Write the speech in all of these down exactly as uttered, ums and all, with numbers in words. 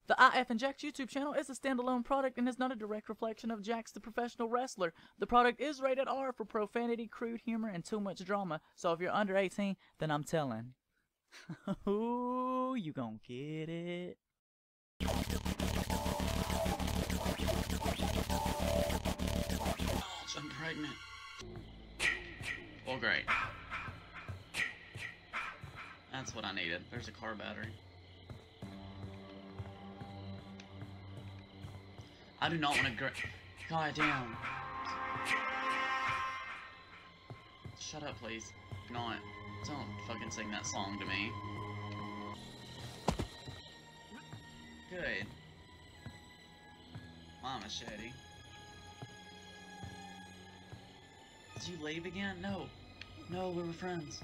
The I F Inject YouTube channel is a standalone product and is not a direct reflection of Jax the Professional Wrestler. The product is rated R for profanity, crude humor, and too much drama. So if you're under eighteen, then I'm telling. Ooh, you gon' get it. I'm pregnant. Well, great. That's what I needed. There's a car battery. I do not want to gr- God damn. Shut up, please. No, don't fucking sing that song to me. Good. My machete. Did you leave again? No. No, we were friends.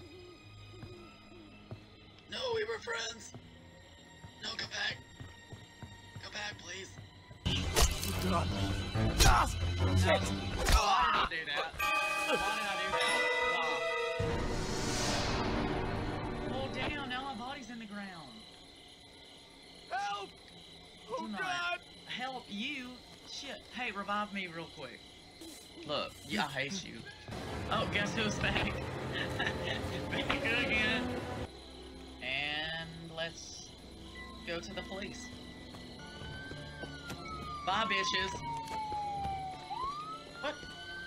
No, we were friends. No, come back. Come back, please. God. Ah, shit. Why did I do that? Why did I do that? Wow. Well, damn, now my body's in the ground. Help! Oh, Do not God! help you. Shit. Hey, revive me real quick. Look, yeah, I hate you. Oh, guess who's back? Back again. And let's go to the police. Bye, bitches. What?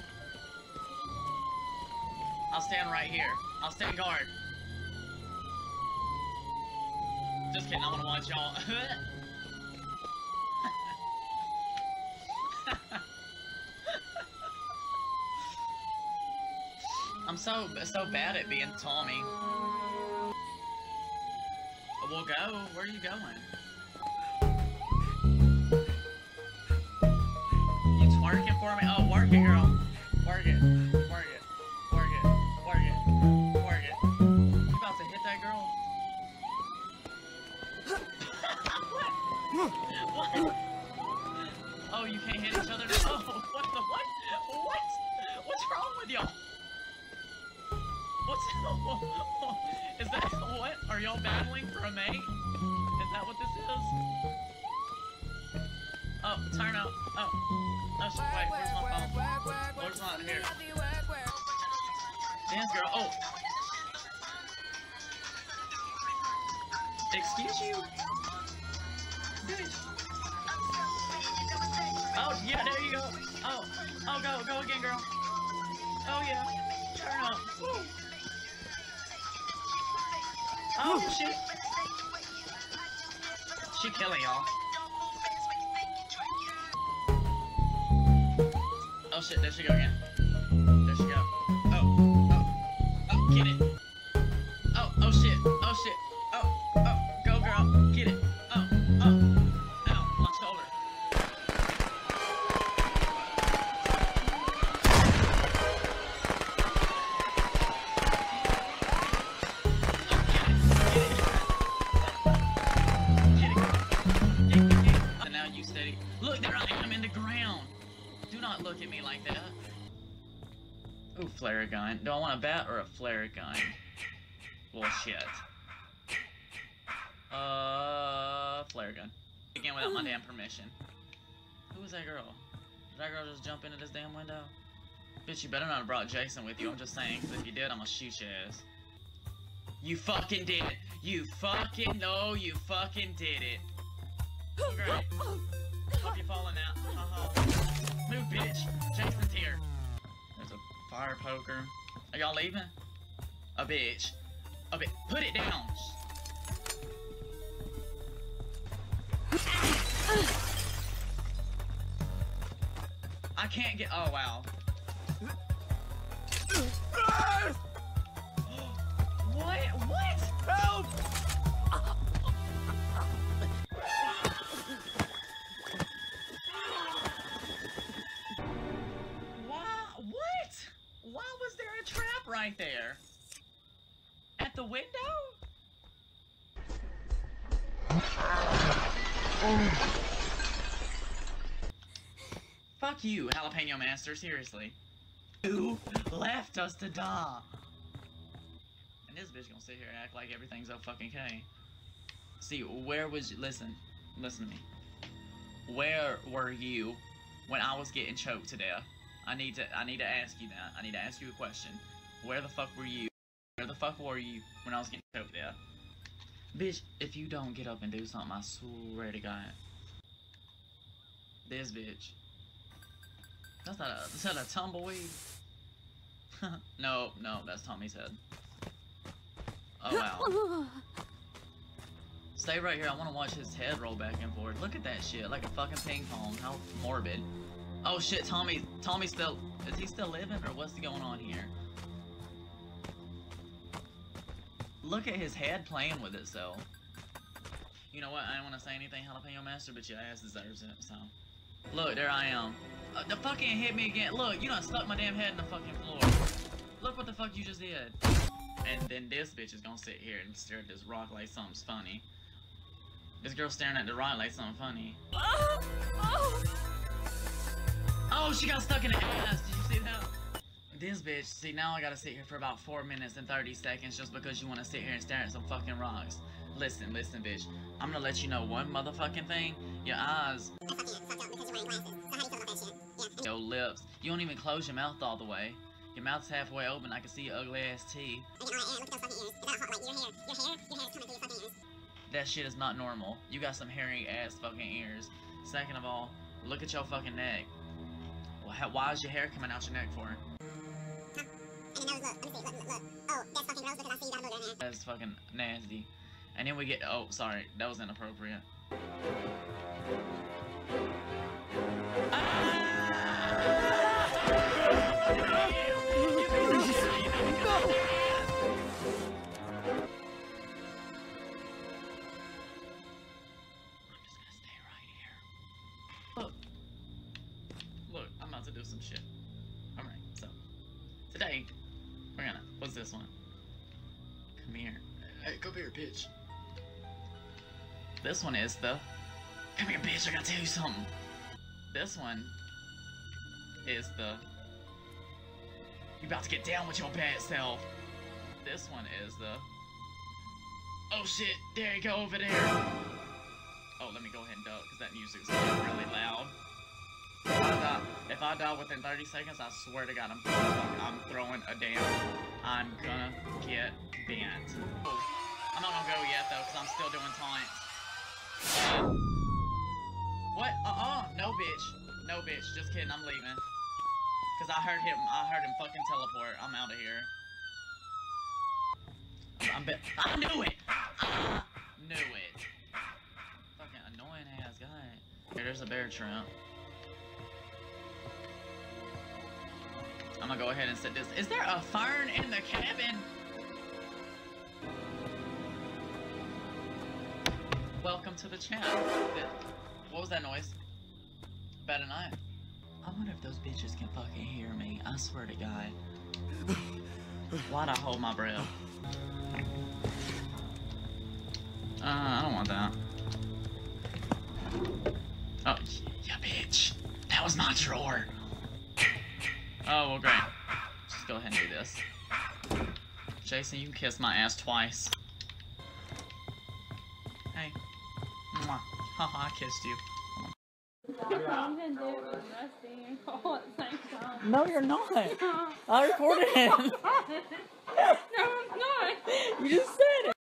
I'll stand right here. I'll stand guard. Just kidding, I wanna watch y'all. I'm so so bad at being Tommy. We'll go. Where are you going? You twerking for me? Oh, work it, girl. Work it. Work it. Work it. Work it. Work it. You about to hit that girl? What? What? Oh, you can't hit each other? Oh, what the what? What? What's wrong with y'all? What's is that what? Are y'all battling for a mate? Is that what this is? Oh, turn up. Oh. Oh shit, wait, where's my phone? Where's my here? Dance girl. Oh. Excuse you? Bitch. Oh, yeah, there you go. Oh. Oh, go, go again, girl. Oh yeah. Turn up. Woo. Oh shit! She killing y'all. Oh shit! There she go again. There she go. Oh, oh, oh! Get it! Oh, oh shit! Oh shit! Oh, oh! Go girl! Get it! Oh, oh! Ow! My shoulder! Look, there I am in the ground. Do not look at me like that. Ooh, flare gun. Do I want a bat or a flare gun? Bullshit. Uh, flare gun. Again, without my damn permission. Who was that girl? Did that girl just jump into this damn window? Bitch, you better not have brought Jason with you. I'm just saying, because if you did, I'm gonna shoot your ass. You fucking did it. You fucking no, you fucking did it. Oh, great. Hope you're falling out. Uh-huh. Move, bitch. Jason's here. There's a fire poker. Are y'all leaving? A bitch. A bitch. Put it down. I can't get. Oh, wow. What? What? Help! Right there. At the window? Fuck you, Jalapeno Master, seriously. You left us to die. And this bitch gonna sit here and act like everything's up fucking K. See, where was you? Listen, listen to me. Where were you when I was getting choked to death? I need to I need to ask you that. I need to ask you a question. Where the fuck were you? Where the fuck were you when I was getting choked to death? Bitch, if you don't get up and do something, I swear to God. This bitch. That's not a, is that a tumbleweed? no, no, that's Tommy's head. Oh wow. Stay right here, I wanna watch his head roll back and forth. Look at that shit, like a fucking ping pong. How morbid. Oh shit, Tommy, Tommy's still, is he still living or what's going on here? Look at his head playing with itself. You know what, I don't wanna say anything, Jalapeno Master, but your ass deserves it, so. Look, there I am. Uh, the fucking hit me again. Look, you done stuck my damn head in the fucking floor. Look what the fuck you just did. And then this bitch is gonna sit here and stare at this rock like something's funny. This girl's staring at the rock like something funny. Oh, oh. Oh, she got stuck in the ass. Did you see that? This bitch, see, now I gotta sit here for about four minutes and thirty seconds just because you wanna sit here and stare at some fucking rocks. Listen, listen, bitch. I'm gonna let you know one motherfucking thing. Your eyes. Your lips. You don't even close your mouth all the way. Your mouth's halfway open. I can see your ugly ass teeth. That shit is not normal. You got some hairy ass fucking ears. Second of all, look at your fucking neck. Well, how, why is your hair coming out your neck for? That's fucking nasty. And then we get, oh, sorry, that was inappropriate. To do some shit. Alright, so today we're gonna, what's this one? Come here. Hey, come here, bitch. This one is the, come here, bitch, I gotta tell you something. This one is the, you about to get down with your bad self. This one is the, oh shit, there you go over there. Oh, let me go ahead and duck because that music's really loud. If I, die, if I die within thirty seconds, I swear to God, I'm throwing, I'm throwing a damn. I'm gonna get bent. Oh, I'm not gonna go yet though, because I'm still doing taunts. Uh, what? Uh-uh. No, bitch. No, bitch. Just kidding. I'm leaving. Because I heard him. I heard him fucking teleport. I'm out of here. I'm bet. I knew it. I knew it. Fucking annoying ass guy. Here, there's a bear trap. I'm gonna go ahead and set this. Is there a fern in the cabin? Welcome to the channel. What was that noise? Better not. I wonder if those bitches can fucking hear me. I swear to God. Why'd I hold my breath? Uh, I don't want that. Oh, yeah, bitch. That was my drawer. Oh, well, great. Just go ahead and do this. Jason, you can kiss my ass twice. Hey. Mwah. Haha, I kissed you. No, you're not. I recorded him. No, I'm not. You just said it.